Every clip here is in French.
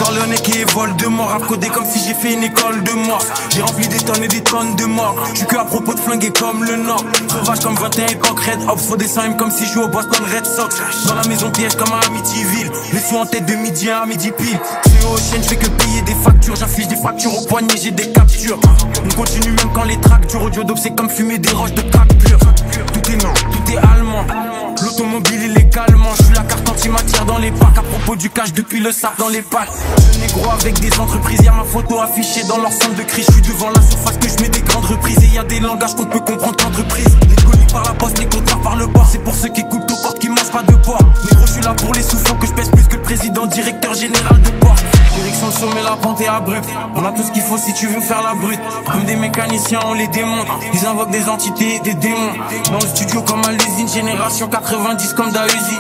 Corleone qui vole de mort, codé comme si j'ai fait une école de mort. J'ai rempli des tonnes et des tonnes de morts. J'suis que à propos de flinguer comme le Nord. Sauvage comme 21 époque, Red Hop, faut des signes comme si je joue au Boston Red Sox. Dans la maison piège comme à Amityville. Les sous en tête de midi à midi pile. C'est au chaîne, j'fais que payer des factures. J'affiche des fractures au poignet, j'ai des captures. On continue même quand les tracks durent. Audio dope, c'est comme fumer des roches de crack pur. Tout est non, tout est allemand. L'automobile illégalement. J'suis la carte anti-matière dans les packs. À propos du cash depuis le sac dans les pattes. Le négro avec des entreprises. Y'a ma photo affichée dans leur centre de crise. J'suis devant la surface que j'mets des grandes reprises. Et y'a des langages qu'on peut comprendre qu'entreprise. Les connus par la poste, les contrats par le bord. C'est pour ceux qui coupent aux portes, qui mangent pas de porc. Négro, j'suis là pour les souffles que j'pèse plus que le président, directeur général de port. Direction le sommet, la pente est abrupte. On a tout ce qu'il faut si tu veux faire la brute. Comme des mécaniciens, on les démonte. Ils invoquent des entités et des démons. Dans le studio comme à l'usine, génération 90 comme Dahuzi.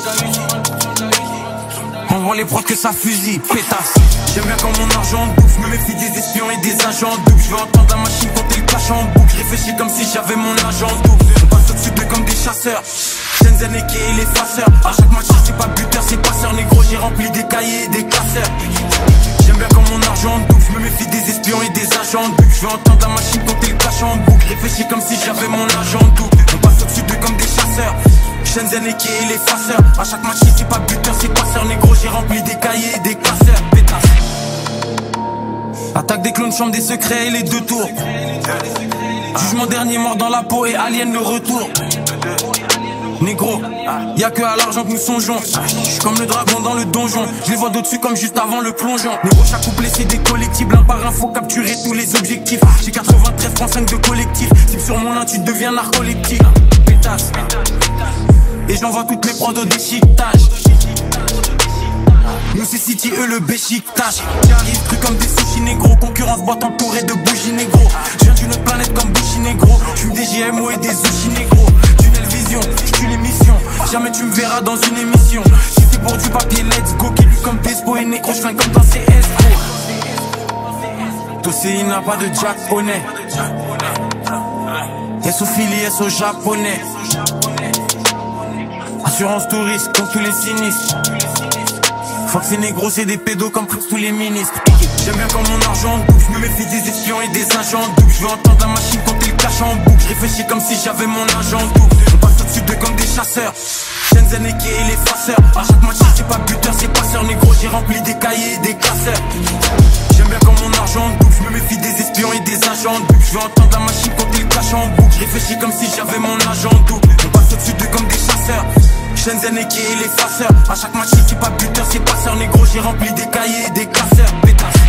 On voit les prods que ça fusille, pétasse. J'aime bien quand mon argent bouffe. Me méfie des espions et des agents doubles. Je veux entendre la machine compter le cash en boucle. Je réfléchis comme si j'avais mon agent double. On passe au-dessus d'eux comme des chasseurs. Shenzhen et les faceurs. À chaque match c'est pas buteur, c'est passeur. Négro, j'ai rempli des cahiers et des classeurs. J'aime bien quand mon argent bouffe. Me méfie des espions et des agents doubles. Je veux entendre la machine compter le cash en boucle. Je réfléchis comme si j'avais mon agent double. On passe au-dessus d'eux comme des chasseurs. Shenzhen et les faceurs. À chaque match c'est pas buteur, c'est passeur. Négro, j'ai rempli des cahiers et des classeurs. Pétasse. Attaque des clones, chambre des secrets et les deux tours. Jugement dernier, mort dans la peau et alien le retour. Négro, y'a que à l'argent que nous songeons. J'suis comme le dragon dans le donjon. Je les vois d'au-dessus comme juste avant le plongeon. Négro, chaque couplet c'est des collectibles. Un par un, faut capturer tous les objectifs. J'ai 93 francs 5 de collectif. Si sur mon lin tu deviens narcoleptique. Pétasse. Et j'envoie toutes mes prods au déchiquetage. Nous c'est City, eux le béchiquetage. J'arrive cru comme des sushis négro. Concurrence boîte entourée de bougies négro. Je viens d'une autre planète comme Bushi négro. J'fume des GMO et des sushis négro. Tunnel vision, j'tue l'émission. Jamais tu me verras dans une émission. Si c'est pour du papier, let's go. Qui lui comme Despo et négro. J'flingue comme dans CS Pro. Tossé, il n'a pas de japonais. Yes au Philly, yes au japonais. Assurance touriste, comme tous les sinistres. Faut que ces négros c'est des pédos comme tous les ministres. J'aime bien quand mon argent bouffe. Je me méfie des espions et des agents doubles. Je veux entendre la machine compter le cash en boucle. Je réfléchis comme si j'avais mon agent double. On passe au-dessus d'eux comme des chasseurs. Shenzhen et les faceurs. À chaque match c'est pas buteur, c'est passeur. Négro, j'ai rempli des cahiers et des classeurs. J'aime bien quand mon argent bouffe. Je me méfie des espions et des agents doubles. Je veux entendre la machine compter le cash en boucle. Je réfléchis comme si j'avais mon agent double. On passe au-dessus d'eux comme des chasseurs. Shenzhen et les faceurs. À chaque match c'est pas buteur, c'est passeur. Négro, j'ai rempli des cahiers et des classeurs. Pétasse.